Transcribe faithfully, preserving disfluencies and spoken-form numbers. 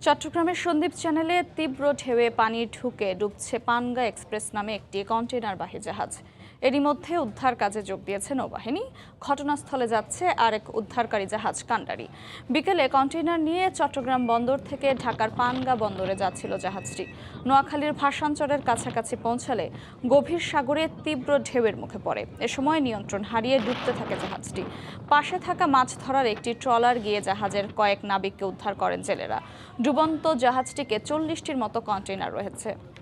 চট্টগ্রামের সন্দ্বীপ চ্যানেলে তীব্র ঢেউয়ে পানি ঢুকে ডুবছে পানগা এক্সপ্রেস নামে একটি কন্টেইনারবাহী জাহাজ। এরই মধ্যে উদ্ধার কাজে যোগ দিয়েছে নৌবাহিনী। ঘটনাস্থলে যাচ্ছে আরেক উদ্ধারকারী জাহাজ কান্ডারি। বিকেলে কন্টেইনার নিয়ে চট্টগ্রাম বন্দর থেকে ঢাকার পানগা বন্দরে যাচ্ছিল জাহাজটি। নোয়াখালীর ভাষাঞ্চলের কাছাকাছি পৌঁছালে গভীর সাগরে তীব্র ঢেউয়ের মুখে পড়ে। এ সময় নিয়ন্ত্রণ হারিয়ে ডুবতে থাকে জাহাজটি। পাশে থাকা মাছ ধরার একটি ট্রলার গিয়ে জাহাজের কয়েক নাবিককে উদ্ধার করেন জেলেরা। ডুবন্ত জাহাজটিকে চল্লিশটির মতো কন্টেইনার রয়েছে।